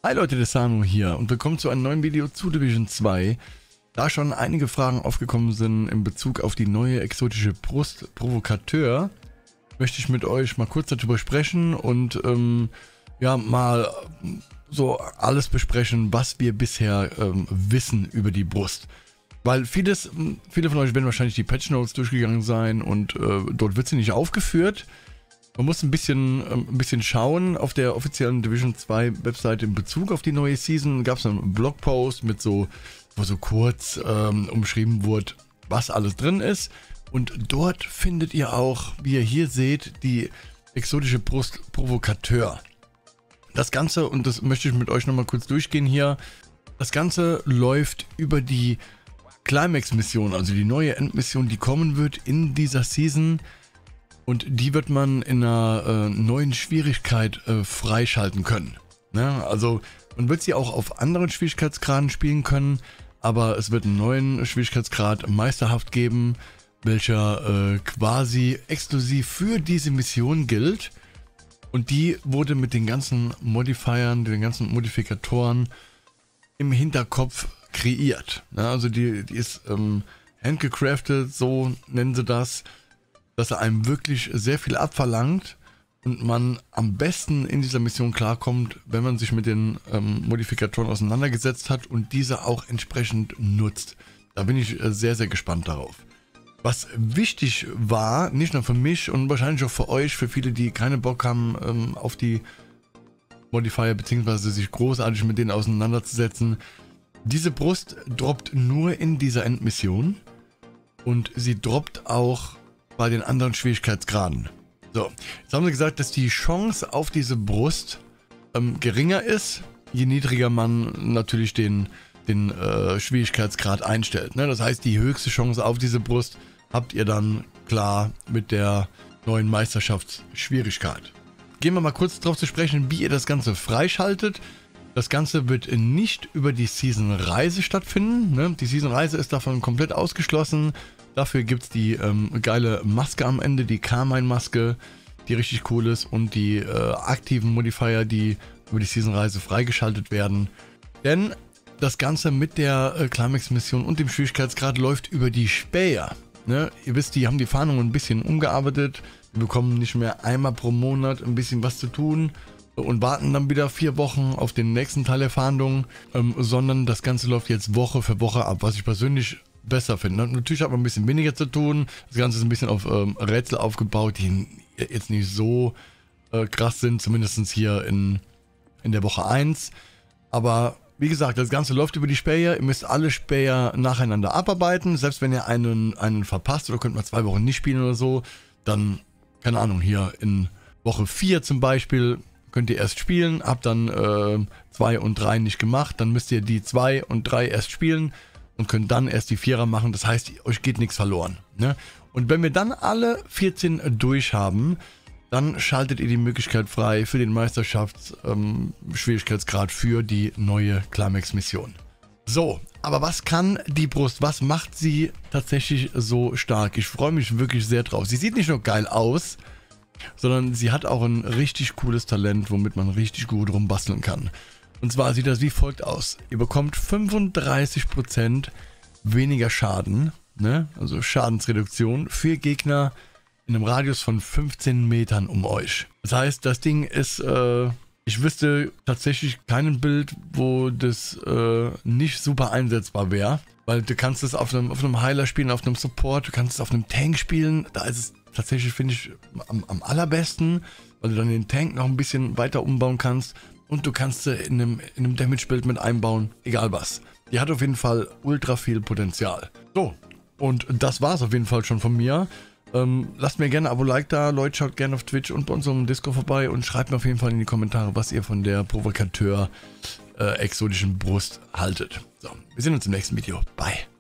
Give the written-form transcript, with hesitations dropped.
Hi Leute, der Sanu hier und willkommen zu einem neuen Video zu Division 2. Da schon einige Fragen aufgekommen sind in Bezug auf die neue exotische Brust Provocateur, möchte ich mit euch mal kurz darüber sprechen und ja, mal so alles besprechen, was wir bisher wissen über die Brust. Weil viele von euch werden wahrscheinlich die Patch Notes durchgegangen sein und dort wird sie nicht aufgeführt. Man muss ein bisschen schauen. Auf der offiziellen Division 2 Webseite in Bezug auf die neue Season gab es einen Blogpost mit wo so kurz umschrieben wurde, was alles drin ist. Und dort findet ihr auch, wie ihr hier seht, die exotische Brust Provocateur. Das Ganze, und das möchte ich mit euch nochmal kurz durchgehen hier, das Ganze läuft über die Climax-Mission, also die neue Endmission, die kommen wird in dieser Season. Und die wird man in einer neuen Schwierigkeit freischalten können. Ne? Also man wird sie auch auf anderen Schwierigkeitsgraden spielen können, aber es wird einen neuen Schwierigkeitsgrad Meisterhaft geben, welcher quasi exklusiv für diese Mission gilt. Und die wurde mit den ganzen Modifiern, den ganzen Modifikatoren im Hinterkopf kreiert. Ne? Also die ist handgecraftet, so nennen sie das, dass er einem wirklich sehr viel abverlangt und man am besten in dieser Mission klarkommt, wenn man sich mit den Modifikatoren auseinandergesetzt hat und diese auch entsprechend nutzt. Da bin ich sehr, sehr gespannt darauf. Was wichtig war, nicht nur für mich und wahrscheinlich auch für euch, für viele, die keine Bock haben auf die Modifier bzw. sich großartig mit denen auseinanderzusetzen, diese Brust droppt nur in dieser Endmission und sie droppt auch bei den anderen Schwierigkeitsgraden. So, jetzt haben sie gesagt, dass die Chance auf diese Brust geringer ist, je niedriger man natürlich den Schwierigkeitsgrad einstellt. Ne? Das heißt, die höchste Chance auf diese Brust habt ihr dann klar mit der neuen Meisterschaftsschwierigkeit. Gehen wir mal kurz darauf zu sprechen, wie ihr das Ganze freischaltet. Das Ganze wird nicht über die Season-Reise stattfinden. Ne? Die Season-Reise ist davon komplett ausgeschlossen. Dafür gibt es die geile Maske am Ende, die Carmine-Maske, die richtig cool ist, und die aktiven Modifier, die über die Season-Reise freigeschaltet werden. Denn das Ganze mit der Climax-Mission und dem Schwierigkeitsgrad läuft über die Späher. Ne? Ihr wisst, die haben die Fahndung ein bisschen umgearbeitet. Wir bekommen nicht mehr einmal pro Monat ein bisschen was zu tun und warten dann wieder 4 Wochen auf den nächsten Teil der Fahndung, sondern das Ganze läuft jetzt Woche für Woche ab, was ich persönlich besser finde. Natürlich hat man ein bisschen weniger zu tun. Das Ganze ist ein bisschen auf Rätsel aufgebaut, die jetzt nicht so krass sind, zumindest hier in der Woche 1. Aber wie gesagt, das Ganze läuft über die Späher. Ihr müsst alle Späher nacheinander abarbeiten. Selbst wenn ihr einen verpasst oder könnt mal 2 Wochen nicht spielen oder so, dann, keine Ahnung, hier in Woche 4 zum Beispiel könnt ihr erst spielen, habt dann 2 und 3 nicht gemacht, dann müsst ihr die 2 und 3 erst spielen und könnt dann erst die 4er machen. Das heißt, euch geht nichts verloren. Ne? Und wenn wir dann alle 14 durch haben, dann schaltet ihr die Möglichkeit frei für den Meisterschaftsschwierigkeitsgrad für die neue Climax-Mission. So, aber was kann die Brust? Was macht sie tatsächlich so stark? Ich freue mich wirklich sehr drauf. Sie sieht nicht nur geil aus, sondern sie hat auch ein richtig cooles Talent, womit man richtig gut rumbasteln kann. Und zwar sieht das wie folgt aus. Ihr bekommt 35% weniger Schaden, ne? Also Schadensreduktion für Gegner in einem Radius von 15 Metern um euch. Das heißt, das Ding ist, ich wüsste tatsächlich kein Bild, wo das nicht super einsetzbar wäre. Weil du kannst es auf einem Heiler spielen, auf einem Support, du kannst es auf einem Tank spielen. Da ist es tatsächlich, finde ich, am allerbesten, weil du dann den Tank noch ein bisschen weiter umbauen kannst. Und du kannst sie in einem Damage-Bild mit einbauen, egal was. Die hat auf jeden Fall ultra viel Potenzial. So, und das war es auf jeden Fall schon von mir. Lasst mir gerne ein Abo, Like da. Leute, schaut gerne auf Twitch und bei unserem Discord vorbei und schreibt mir auf jeden Fall in die Kommentare, was ihr von der Provocateur exotischen Brust haltet. So, wir sehen uns im nächsten Video. Bye.